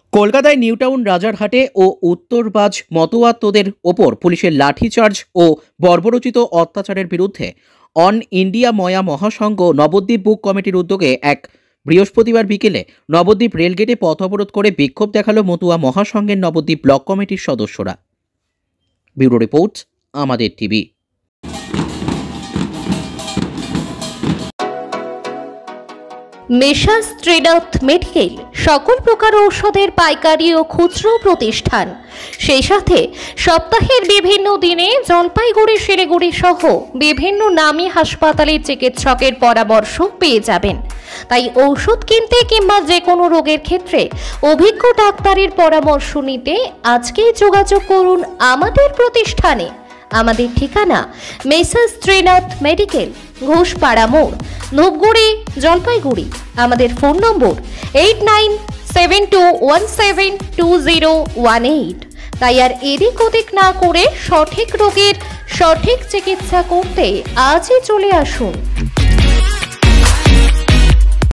কলকাতায় নিউটাউন, রাজারহাটে ও উত্তরবাজ মতোয়াত্তদের ওপর পুলিশের লাঠিচার্জ ও বর্বরোচিত অত্যাচারের বিরুদ্ধে অন ইন্ডিয়া ময়া মহাসংঘ নবদ্বীপ বুক কমিটির উদ্যোগে এক বৃহস্পতিবার বিকেলে নবদ্বীপ রেলগেটে পথ অবরোধ করে বিক্ষোভ দেখালো মতুয়া মহাসংঘের নবদ্বীপ ব্লক কমিটির সদস্যরা। ব্যুরো রিপোর্ট, আমাদের টিভি। মেসার্স শ্রীনাথ মেডিকেল সকল প্রকার ঔষধের পাইকারি ও খুচরো প্রতিষ্ঠান, সেই সাথে সপ্তাহের বিভিন্ন দিনে জলপাইগুড়ি, শিলিগুড়ি সহ বিভিন্ন নামী হাসপাতালের চিকিৎসকের পরামর্শ পেয়ে যাবেন। তাই ঔষধ কিনতে কিংবা যে কোনো রোগের ক্ষেত্রে অভিজ্ঞ ডাক্তারের পরামর্শ নিতে আজকেই যোগাযোগ করুন আমাদের প্রতিষ্ঠানে। আমাদের ঠিকানা মেসার্স শ্রীনাথ মেডিকেল, ঘোষপাড়া মোড়, ধূপগুড়ি, জলপাইগুড়ি। আমাদের ফোন নম্বর 8972172018। তাই আর এদিক ওদিক না করে সঠিক রোগের সঠিক চিকিৎসা করতে আজই চলে আসুন।